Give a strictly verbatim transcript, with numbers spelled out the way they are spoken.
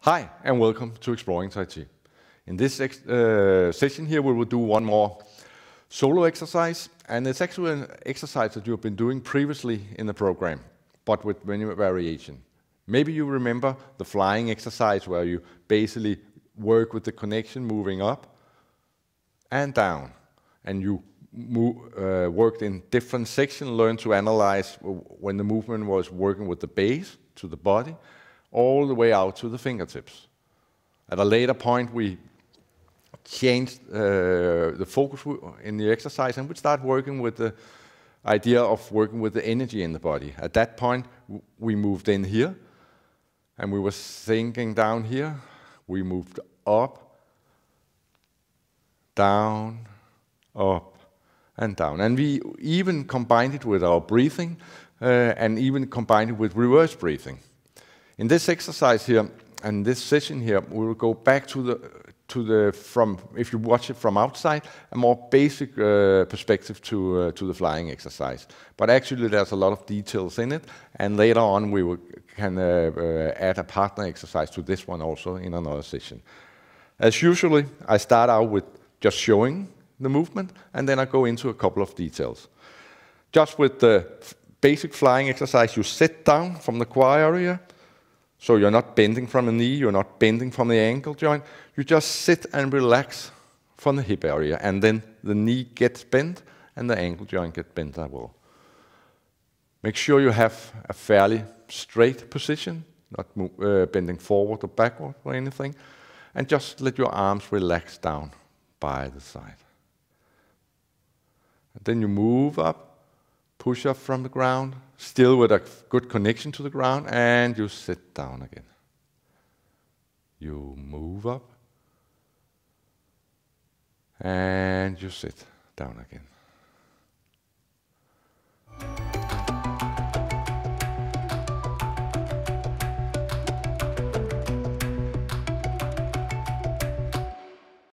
Hi, and welcome to Exploring Tai Chi. In this ex uh, session here, we will do one more solo exercise, and it's actually an exercise that you've been doing previously in the program, but with many variation. Maybe you remember the flying exercise where you basically work with the connection moving up and down, and you move, uh, worked in different sections, learned to analyze when the movement was working with the base to the body, all the way out to the fingertips. At a later point, we changed uh, the focus in the exercise and we start working with the idea of working with the energy in the body. At that point, we moved in here and we were sinking down here. We moved up, down, up, and down. And we even combined it with our breathing uh, and even combined it with reverse breathing. In this exercise here, and this session here, we will go back to the, to the from, if you watch it from outside, a more basic uh, perspective to, uh, to the flying exercise. But actually there's a lot of details in it, and later on we will, can uh, uh, add a partner exercise to this one also in another session. As usually, I start out with just showing the movement, and then I go into a couple of details. Just with the basic flying exercise, you sit down from the quad area, so you're not bending from the knee, you're not bending from the ankle joint. You just sit and relax from the hip area, and then the knee gets bent and the ankle joint gets bent as well. Make sure you have a fairly straight position, not move, uh, bending forward or backward or anything, and just let your arms relax down by the side. And then you move up, push up from the ground, still with a good connection to the ground, and you sit down again. You move up, and you sit down again.